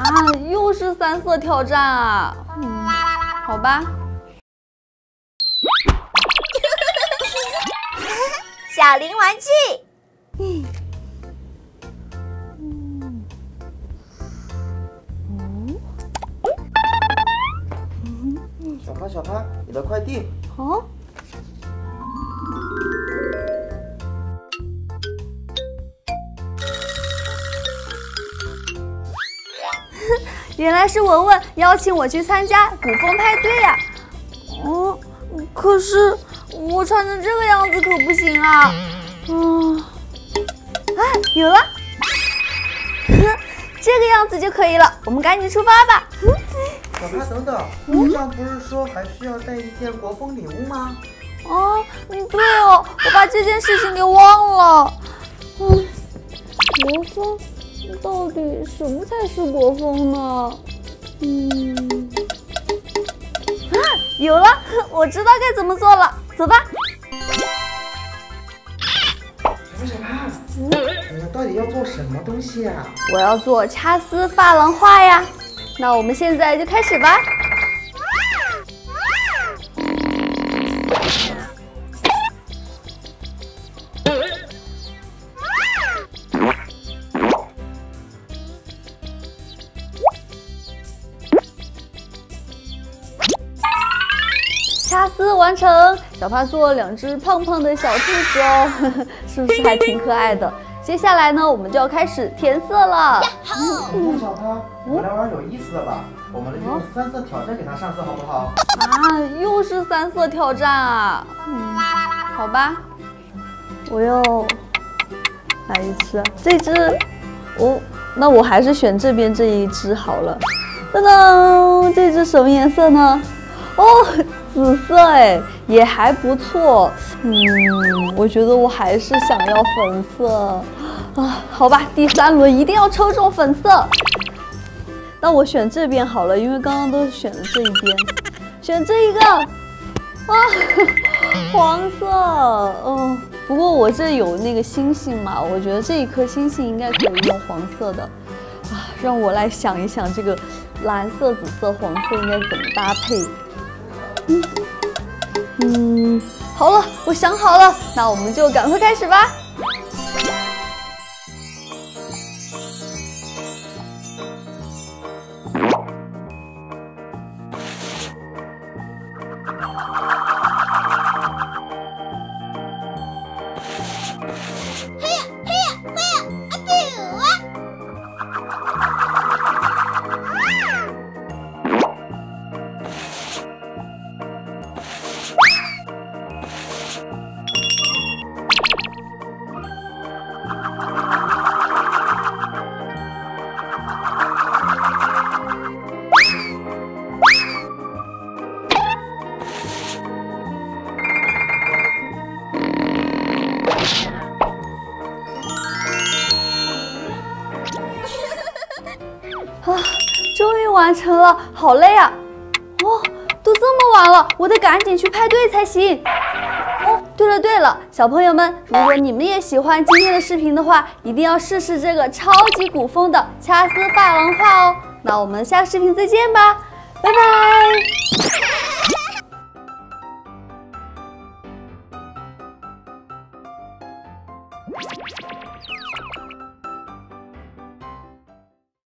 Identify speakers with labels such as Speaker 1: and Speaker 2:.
Speaker 1: 又是3色挑战啊！好吧。
Speaker 2: 小林玩具。
Speaker 3: 小潘，你的快递。
Speaker 1: 哦。原来是文文邀请我去参加古风派对呀。可是我穿成这个样子可不行啊。有了，这个样子就可以了。我们赶紧出发吧。
Speaker 3: 小潘，等等，路上不是说还需要带一件国风礼物吗？
Speaker 1: 对哦，我把这件事情给忘了。国风到底什么才是国风呢？有了，我知道该怎么做了。走吧。
Speaker 3: 小潘，你们到底要做什么东西呀？
Speaker 1: 我要做掐丝珐琅画呀。那我们现在就开始吧。掐丝完成，小帕做了2只胖胖的小兔子哦，是不是还挺可爱的？接下来呢，我们就要开始填色了。
Speaker 3: 小潘，我们来玩有意思的吧，我们用3色挑战给它上色好不好？
Speaker 1: 又是3色挑战啊！好吧，我要哪一只啊？这只，那我还是选这边这一只好了。噔噔，这只什么颜色呢？紫色哎，也还不错。我觉得我还是想要粉色啊。好吧，第3轮一定要抽中粉色。那我选这边好了，因为刚刚都选了这一边，选这一个。黄色。不过我这有那个星星嘛，我觉得这一颗星星应该可以用黄色的。让我来想一想，这个蓝色、紫色、黄色应该怎么搭配。好了，我想好了，那我们就赶快开始吧。终于完成了，好累啊！都这么晚了，我得赶紧去派对才行。对了，小朋友们，如果你们也喜欢今天的视频的话，一定要试试这个超级古风的掐丝珐琅画哦。那我们下个视频再见吧，拜拜。